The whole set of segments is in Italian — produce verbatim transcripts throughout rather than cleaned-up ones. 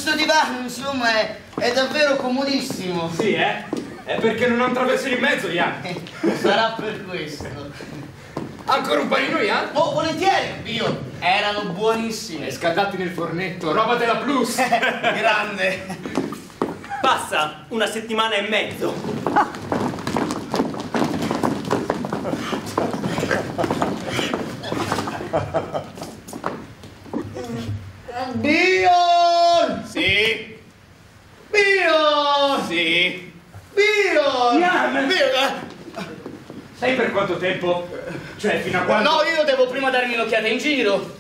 questo divano, insomma, è, è davvero comodissimo. Sì, eh? È perché non ha un traversino in mezzo, Ian. Sarà per questo. Ancora un panino, Ian? Oh, volentieri, Dio. Erano buonissimi. E scaldati nel fornetto, roba della Plus. Grande. Passa una settimana e mezzo. Bion! Sì. Bion! Sì. Bion! Ian! Bion! Sai per quanto tempo? Cioè, fino a quando? No, io devo prima darmi un'occhiata in giro.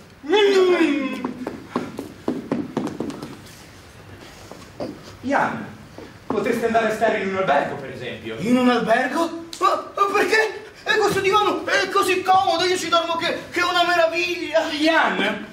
Ian, potresti andare a stare in un albergo, per esempio. In un albergo? Ma, ma perché? E questo divano è così comodo, io ci dormo che, che è una meraviglia. Ian,